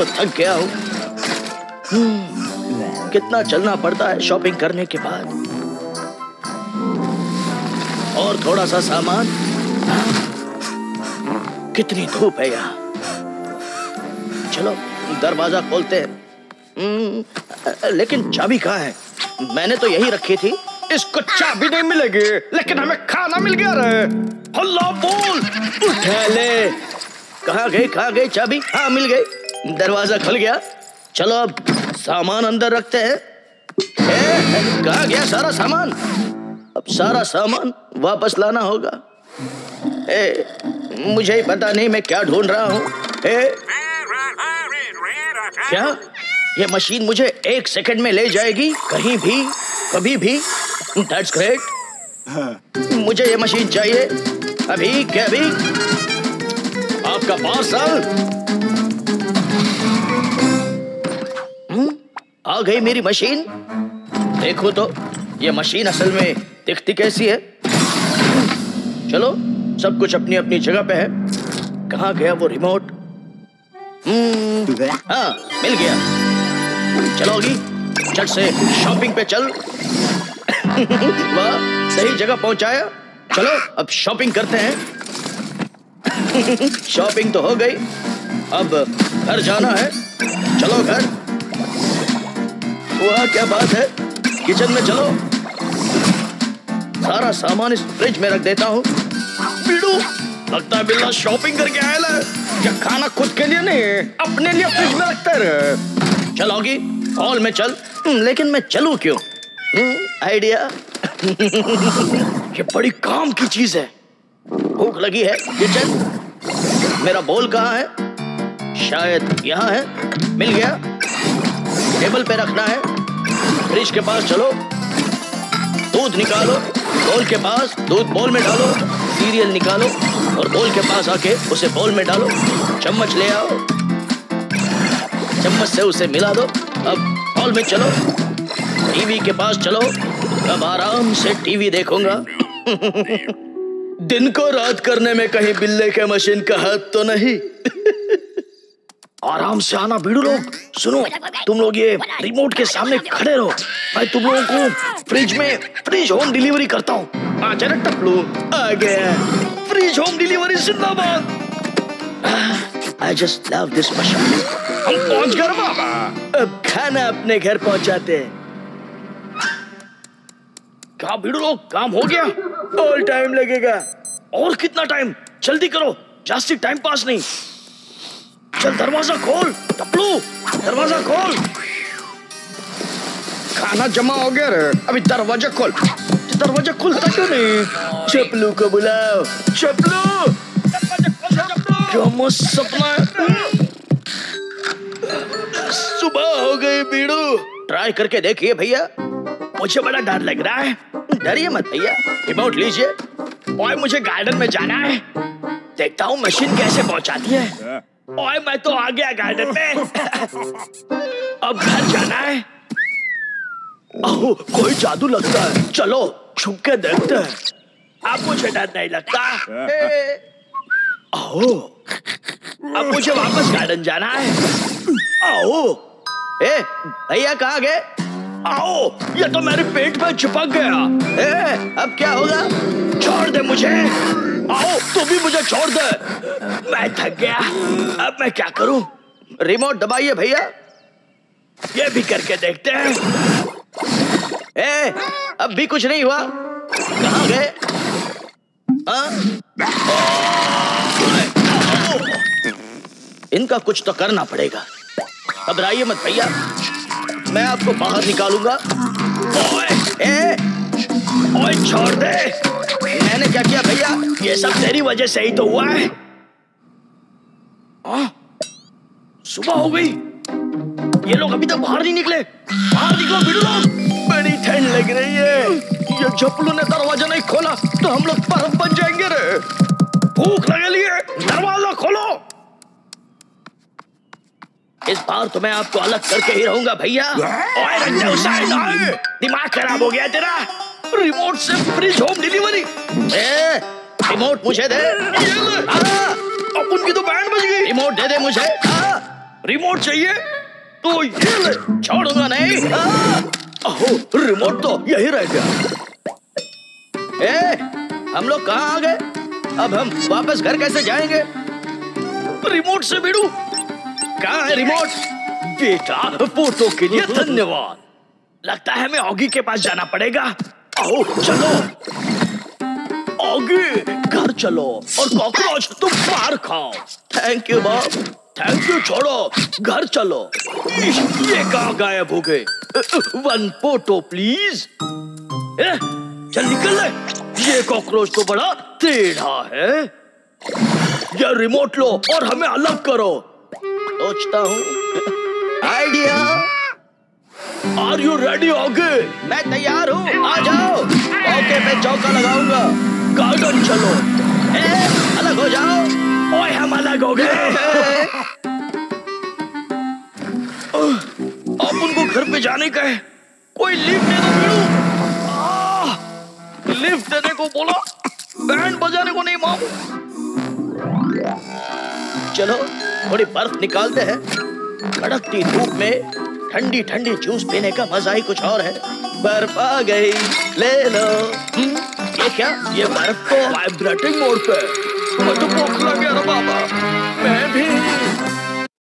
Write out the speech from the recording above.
तो थक गया हूँ। कितना चलना पड़ता है शॉपिंग करने के बाद। और थोड़ा सा सामान। कितनी धूप है यहाँ। चलो दरवाजा खोलते हैं। लेकिन चाबी कहाँ है? मैंने तो यही रखी थी। इसको चाबी नहीं मिलेगी, लेकिन हमें खाना मिल गया रे। हल्ला बोल। उठा ले। कहाँ गई चाबी? हाँ मिल गई। दरवाजा खुल गया। चलो अब सामान अंदर रखते हैं। कहाँ गया सारा सामान? अब सारा सामान वापस लाना होगा। मुझे ही पता नहीं मैं क्या ढूंढ रहा हूँ। क्या ये मशीन मुझे 1 सेकंड में ले जाएगी कहीं भी कभी भी? That's great। मुझे ये मशीन चाहिए अभी के अभी। आपका पार्सल। आ गई मेरी मशीन। देखो तो ये मशीन असल में दिखती कैसी है। चलो सब कुछ अपनी अपनी जगह पे है। कहाँ गया वो रिमोट? हाँ मिल गया। चलोगी झट से शॉपिंग पे चल। वाह सही जगह पहुंचाया। चलो अब शॉपिंग करते हैं। शॉपिंग तो हो गई, अब घर जाना है। चलो घर। वाह क्या बात है। किचन में चलो। सारा सामान इस फ्रिज में रख देता हूँ। बीड़ू लगता है बिल्ला शॉपिंग करके आया है। क्या खाना खुद के लिए नहीं अपने लिए फ्रिज में रखता है? चलोगी हॉल में चल। लेकिन मैं चलूं क्यों? आइडिया। ये बड़ी काम की चीज है। भूख लगी है। किचन। मेरा बोल कहाँ है? शायद यहाँ है। मिल गया। टेबल पे रखना है। फ्रिज के पास चलो। दूध निकालो। बोल के पास दूध बोल में डालो। सीरियल निकालो और बोल के पास आके उसे बोल में डालो। चम्मच ले आओ। चम्मच से उसे मिला दो। अब हॉल में चलो। टीवी के पास चलो। अब आराम से टीवी देखूंगा। दिन को रात करने में कहीं बिल्ले के मशीन का हाथ तो नहीं। आराम से आना बीड़ू लोग। सुनो तुम लोग ये रिमोट के सामने खड़े रहो। मैं तुम लोगों को फ्रिज होम डिलीवरी करता हूँ। आजा ना टपलू। आ गया। फ्रिज होम डिलीवरी जिंदाबाद। I just love this machine। हम पहुंच गए बाबा। अब खाना अपने घर पहुंचाते हैं। क्या बीड़ू लोग काम हो गया? और टाइम लगेगा। और कितना टाइम? जल्दी करो, जास्ती टाइम पास नहीं। चल दरवाजा खोल टपलू। दरवाजा खोल। खाना जमा हो गया रे। अभी दरवाजा खोल। दरवाजा खुलता क्यों नहीं? चपलू को बुलाओ। चपलू क्या मस्त सपना है। सुबह हो गई बीड़ू। ट्राई करके देखिए भैया। मुझे बड़ा डर लग रहा है। डरिए मत भैया। रिमोट लीजिए। ओए मुझे गार्डन में जाना है। देखता हूँ मशीन कैसे पहुंचाती है। ओए मैं तो आ गया गार्डन में। अब घर जाना है। ओह कोई जादू लगता है। चलो छुप के देखते हैं। अब मुझे डर नहीं लगता। आओ। अब मुझे वापस गार्डन जाना है। आओ। भैया कहाँ गए? आओ। ये तो मेरे पेट में चिपक गया। अब क्या होगा? छोड़ दे मुझे। आओ तू भी मुझे छोड़ दे। मैं थक गया। अब मैं क्या करूं? रिमोट दबाइए भैया। ये भी करके देखते हैं। अब भी कुछ नहीं हुआ। कहाँ गए? इनका कुछ तो करना पड़ेगा। घबराइए मत भैया, मैं आपको बाहर निकालूंगा। ओए छोड़ दे। मैंने क्या किया भैया? ये सब तेरी वजह से ही तो हुआ है। सुबह हो गई। ये लोग अभी तक बाहर नहीं निकले। बाहर निकलो बीड़ू लोग। बड़ी ठंड लग रही है। ये झपलू ने दरवाजा नहीं खोला तो हम लोग बर्फ बन जाएंगे रे। भूख लगे है। दरवाजा खोलो। इस बार तो मैं आपको अलग करके ही रहूंगा भैया। दिमाग खराब हो गया तेरा। रिमोट से फ्रिज होम डिलीवरी। रिमोट मुझे दे। अपन की तो बैंड बज गई। रिमोट दे दे मुझे। रिमोट चाहिए तो ये ले। छोड़ूंगा नहीं। ओहो, रिमोट तो यही रह गया। हम लोग कहाँ आ गए? अब हम वापस घर कैसे जाएंगे? रिमोट से भिड़ू। कहाँ है रिमोट? बेटा, फोटो के लिए धन्यवाद। लगता है हमें ऑगी के पास जाना पड़ेगा। आओ चलो ऑगी, घर चलो और कॉकरोच तुम मार खाओ। Thank you Bob. Thank you छोड़ो, घर चलो। ये कहाँ गायब हो गए? 1 फोटो प्लीज। चल निकल ले। ये कॉकरोच तो बड़ा टेढ़ा है। ये रिमोट लो और हमें अलग करो। सोचता हूँ। Idea. Are you ready Oggy? मैं तैयार हूँ, आ जाओ। मौके पे चौका लगाऊंगा। गार्डन चलो। अलग हो जाओ। ओए हम अलग हो गए। अपन को घर पे जाने का है। कोई लिफ्ट दे दो वीरू। लिफ्ट देने को बोला, बैंड बजाने को नहीं मालूम। चलो थोड़ी बर्फ निकालते हैं। कड़कती धूप में ठंडी ठंडी जूस पीने का मजा ही कुछ और है। बर्फ आ गई, ले लो। ये क्या? ये बर्फ तो वाइब्रेटिंग मोड पे। मुझे भूख